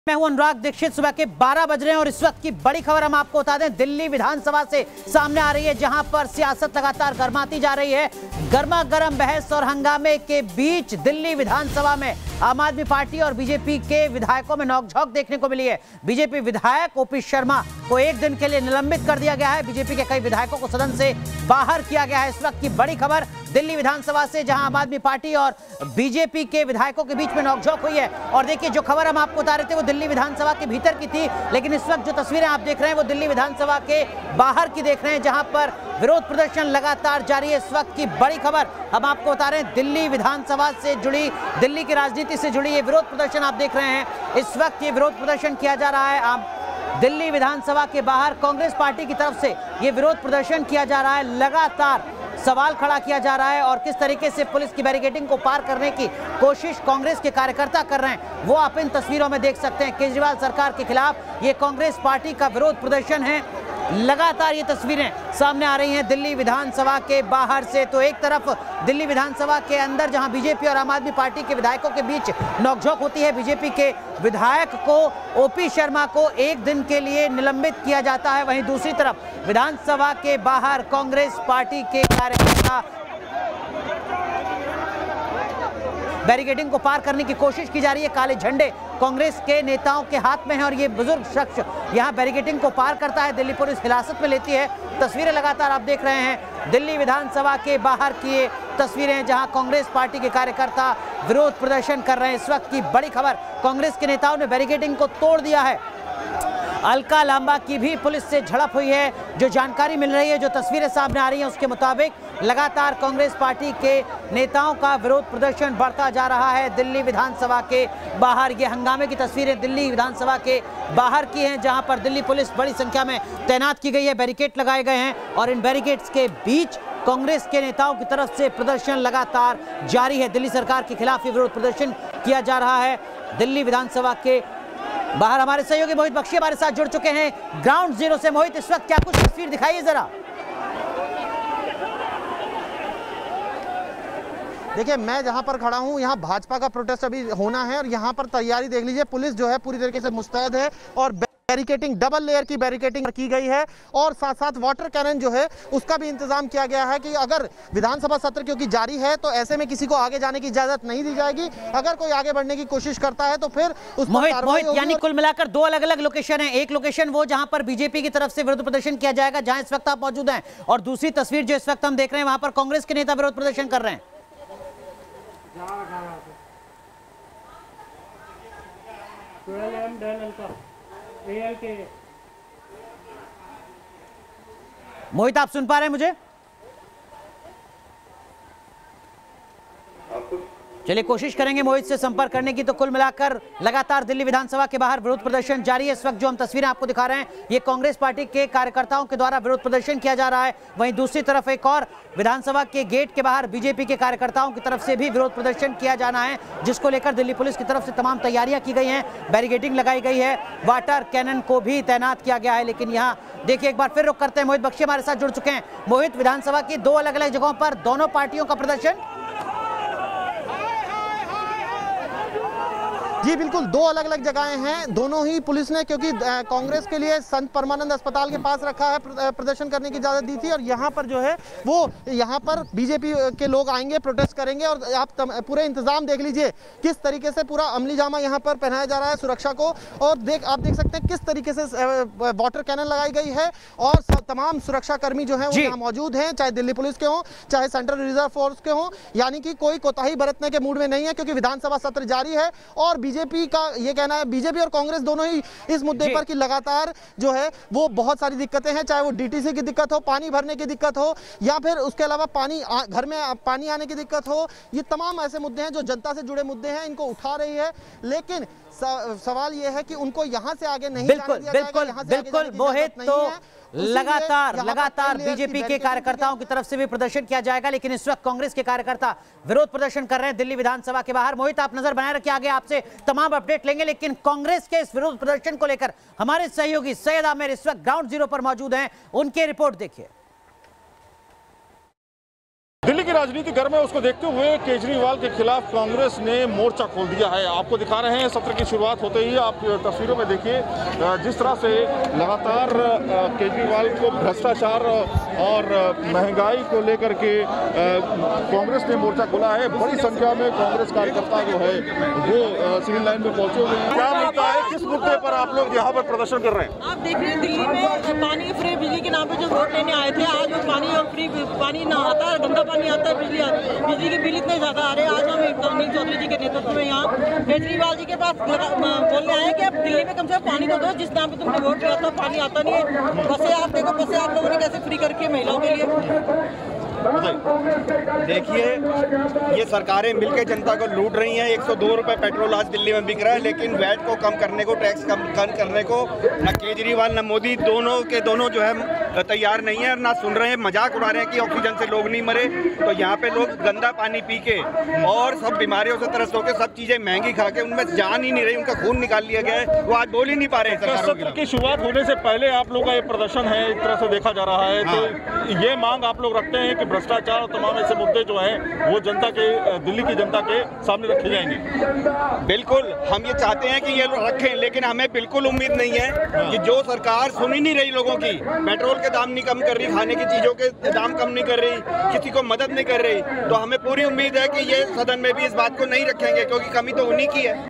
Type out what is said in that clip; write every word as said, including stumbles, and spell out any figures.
मैं हूं अनुराग दीक्षित। सुबह के बारह बज रहे हैं और इस वक्त की बड़ी खबर हम आपको बता दें, दिल्ली विधानसभा से सामने आ रही है, जहां पर सियासत लगातार गर्माती जा रही है। गर्मा गर्म बहस और हंगामे के बीच दिल्ली विधानसभा में आम आदमी पार्टी और बीजेपी के विधायकों में नोकझोंक देखने को मिली है। बीजेपी विधायक ओपी शर्मा को एक दिन के लिए निलंबित कर दिया गया है। बीजेपी के कई विधायकों को सदन से बाहर किया गया है। इस वक्त की बड़ी खबर दिल्ली विधानसभा से, जहां आम आदमी पार्टी और बीजेपी के विधायकों के बीच में नोकझोंक हुई है। और देखिए, जो खबर हम आपको बता रहे थे वो दिल्ली विधानसभा के भीतर की थी, लेकिन इस वक्त जो तस्वीरें आप देख रहे हैं वो दिल्ली विधानसभा के बाहर की देख रहे हैं, जहां पर विरोध प्रदर्शन लगातार जारी है। इस वक्त की बड़ी खबर हम आपको बता रहे हैं, दिल्ली विधानसभा से जुड़ी, दिल्ली की राजनीति से जुड़ी ये विरोध प्रदर्शन आप देख रहे हैं। इस वक्त ये विरोध प्रदर्शन किया जा रहा है। आप दिल्ली विधानसभा के बाहर कांग्रेस पार्टी की तरफ से ये विरोध प्रदर्शन किया जा रहा है। लगातार सवाल खड़ा किया जा रहा है और किस तरीके से पुलिस की बैरिकेडिंग को पार करने की कोशिश कांग्रेस के कार्यकर्ता कर रहे हैं, वो आप इन तस्वीरों में देख सकते हैं। केजरीवाल सरकार के खिलाफ ये कांग्रेस पार्टी का विरोध प्रदर्शन है। लगातार ये तस्वीरें सामने आ रही हैं दिल्ली विधानसभा के बाहर से। तो एक तरफ दिल्ली विधानसभा के अंदर, जहां बीजेपी और आम आदमी पार्टी के विधायकों के बीच नोकझोंक होती है, बीजेपी के विधायक को, ओपी शर्मा को एक दिन के लिए निलंबित किया जाता है। वहीं दूसरी तरफ विधानसभा के बाहर कांग्रेस पार्टी के कार्यकर्ता बैरिकेडिंग को पार करने की कोशिश की जा रही है। काले झंडे कांग्रेस के नेताओं के हाथ में हैं और ये बुजुर्ग शख्स यहां बैरिकेडिंग को पार करता है। दिल्ली पुलिस हिरासत में लेती है। तस्वीरें लगातार आप देख रहे हैं दिल्ली विधानसभा के बाहर की ये तस्वीरें, जहां कांग्रेस पार्टी के कार्यकर्ता विरोध प्रदर्शन कर रहे हैं। इस वक्त की बड़ी खबर, कांग्रेस के नेताओं ने बैरिकेडिंग को तोड़ दिया है। अलका लांबा की भी पुलिस से झड़प हुई है। जो जानकारी मिल रही है, जो तस्वीरें सामने आ रही हैं, उसके मुताबिक लगातार कांग्रेस पार्टी के नेताओं का विरोध प्रदर्शन बढ़ता जा रहा है दिल्ली विधानसभा के बाहर। ये हंगामे की तस्वीरें दिल्ली विधानसभा के बाहर की हैं, जहां पर दिल्ली पुलिस बड़ी संख्या में तैनात की गई है, बैरिकेड लगाए गए हैं और इन बैरिकेड्स के बीच कांग्रेस के नेताओं की तरफ से प्रदर्शन लगातार जारी है। दिल्ली सरकार के खिलाफ ये विरोध प्रदर्शन किया जा रहा है दिल्ली विधानसभा के बाहर। हमारे सहयोगी मोहित बख्शी हमारे साथ जुड़ चुके हैं ग्राउंड जीरो से। मोहित, इस वक्त क्या कुछ तस्वीर दिखाइए जरा। देखिए, मैं जहां पर खड़ा हूं, यहां भाजपा का प्रोटेस्ट अभी होना है और यहां पर तैयारी देख लीजिए। पुलिस जो है पूरी तरीके से मुस्तैद है और बैरिकेटिंग, डबल लेयर की बैरिकेटिंग की गई है और साथ साथ वाटर कैनन जो है उसका भी इंतजाम किया गया है कि अगर विधानसभा सत्र क्योंकि जारी है तो ऐसे में किसी को आगे जाने की इजाजत नहीं दी जाएगी। अगर कोई आगे बढ़ने की कोशिश करता है तो फिर उस मोहित, मोहित यानी कुल मिलाकर दो अलग अलग लोकेशन है। एक लोकेशन वो जहां पर बीजेपी की तरफ से विरोध प्रदर्शन किया जाएगा, जहां इस वक्त आप मौजूद हैं, और दूसरी तस्वीर जो इस वक्त हम देख रहे हैं वहां पर कांग्रेस के नेता विरोध प्रदर्शन कर रहे हैं। मोहित, आप सुन पा रहे हैं मुझे? चलिए कोशिश करेंगे मोहित से संपर्क करने की। तो कुल मिलाकर लगातार दिल्ली विधानसभा के बाहर विरोध प्रदर्शन जारी है। इस वक्त जो हम तस्वीरें आपको दिखा रहे हैं, ये कांग्रेस पार्टी के कार्यकर्ताओं के द्वारा विरोध प्रदर्शन किया जा रहा है। वहीं दूसरी तरफ एक और विधानसभा के गेट के बाहर बीजेपी के कार्यकर्ताओं की तरफ से भी विरोध प्रदर्शन किया जाना है, जिसको लेकर दिल्ली पुलिस की तरफ से तमाम तैयारियां की गई हैं। बैरिकेडिंग लगाई गई है, वाटर कैनन को भी तैनात किया गया है। लेकिन यहाँ देखिए, एक बार फिर रुक करते हैं, मोहित बख्शी हमारे साथ जुड़ चुके हैं। मोहित, विधानसभा की दो अलग अलग जगहों पर दोनों पार्टियों का प्रदर्शन। जी बिल्कुल, दो अलग अलग जगहें हैं। दोनों ही पुलिस ने, क्योंकि कांग्रेस के लिए संत परमानंद अस्पताल के पास रखा है, प्रदर्शन करने की इजाजत दी थी और यहाँ पर जो है वो यहाँ पर बीजेपी के लोग आएंगे, प्रोटेस्ट करेंगे। और आप पूरे इंतजाम देख लीजिए किस तरीके से पूरा अमली जामा यहाँ पर पहनाया जा रहा है सुरक्षा को। और देख आप देख सकते हैं किस तरीके से वाटर कैनन लगाई गई है और तमाम सुरक्षा कर्मी जो है वो यहाँ मौजूद हैं, चाहे दिल्ली पुलिस के हों, चाहे सेंट्रल रिजर्व फोर्स के हों। यानी कि कोई कोताही बरतने के मूड में नहीं है, क्योंकि विधानसभा सत्र जारी है। और बीजेपी का ये कहना है, बीजेपी और कांग्रेस दोनों ही इस मुद्दे पर कि लगातार जो है वो बहुत सारी दिक्कतें हैं, चाहे वो डीटीसी की दिक्कत हो, पानी भरने की दिक्कत हो, या फिर उसके अलावा पानी आ, घर में पानी आने की दिक्कत हो। ये तमाम ऐसे मुद्दे हैं जो जनता से जुड़े मुद्दे हैं, इनको उठा रही है। लेकिन सवाल ये है कि उनको यहां से आगे नहीं बिल्कुल बिल्कुल बिल्कुल मोहित, तो लगातार लगातार बीजेपी के कार्यकर्ताओं की तरफ से भी प्रदर्शन किया जाएगा। लेकिन इस वक्त कांग्रेस के कार्यकर्ता विरोध प्रदर्शन कर रहे हैं दिल्ली विधानसभा के बाहर। मोहित, आप नजर बनाए रखिए, आगे आपसे तमाम अपडेट लेंगे। लेकिन कांग्रेस के इस विरोध प्रदर्शन को लेकर हमारे सहयोगी सैयद आमिर इस वक्त ग्राउंड जीरो पर मौजूद हैं, उनकी रिपोर्ट देखिए। दिल्ली की राजनीति गर्म है, उसको देखते हुए केजरीवाल के खिलाफ कांग्रेस ने मोर्चा खोल दिया है। आपको दिखा रहे हैं सत्र की शुरुआत होते ही आप तस्वीरों में देखिए जिस तरह से लगातार केजरीवाल को भ्रष्टाचार और महंगाई को लेकर के कांग्रेस ने मोर्चा खोला है। बड़ी संख्या में कांग्रेस कार्यकर्ता जो है वो सिविल लाइन में पहुंचे हुए हैं। क्या मुद्दा है, किस मुद्दे पर आप लोग यहाँ पर प्रदर्शन कर रहे हैं? आप देख रहे हैं दिल्ली में पानी फ्री बिजली के नाम पे जो वोट लेने आए थे, आज वो पानी और फ्री पानी ना आता है, गंदा पानी आता है, बिजली बिजली के बिल इतने ज्यादा आ रहे हैं। आज हम अनिल चौधरी जी के नेतृत्व में यहाँ केजरीवाल जी के पास बोलने आए कि आप दिल्ली में कम से कम पानी तो दो, जिस नाम पे तुमने वोट किया था पानी आता नहीं है। बसें आप देखो, बसें आप लोगों ने कैसे फ्री करके महिलाओं के लिए। देखिए, ये सरकारें मिलकर जनता को लूट रही हैं। एक सौ दो रुपए पेट्रोल आज दिल्ली में बिक रहा है, लेकिन वैट को कम करने को, टैक्स कम कम करने को न केजरीवाल न मोदी दोनों के दोनों जो है तैयार नहीं है, ना सुन रहे हैं। मजाक उड़ा रहे हैं कि ऑक्सीजन से लोग नहीं मरे। तो यहाँ पे लोग गंदा पानी पी के और सब बीमारियों से त्रस्त होकर, सब चीजें महंगी खा के, उनमें जान ही नहीं रही, उनका खून निकाल लिया गया है। वो आज बोल ही नहीं पा रहे हैं। सत्र की शुरुआत होने से पहले आप लोगों का ये प्रदर्शन है, एक तरह से देखा जा रहा है। तो ये मांग आप लोग रखते हैं कि भ्रष्टाचार और तमाम ऐसे मुद्दे जो हैं वो जनता के, दिल्ली की जनता के सामने रखे जाएंगे। बिल्कुल, हम ये चाहते हैं कि ये रखें, लेकिन हमें बिल्कुल उम्मीद नहीं है कि जो सरकार सुन ही नहीं रही लोगों की, पेट्रोल के दाम नहीं कम कर रही, खाने की चीजों के दाम कम नहीं कर रही, किसी को मदद नहीं कर रही, तो हमें पूरी उम्मीद है कि ये सदन में भी इस बात को नहीं रखेंगे, क्योंकि कमी तो उन्हीं की है।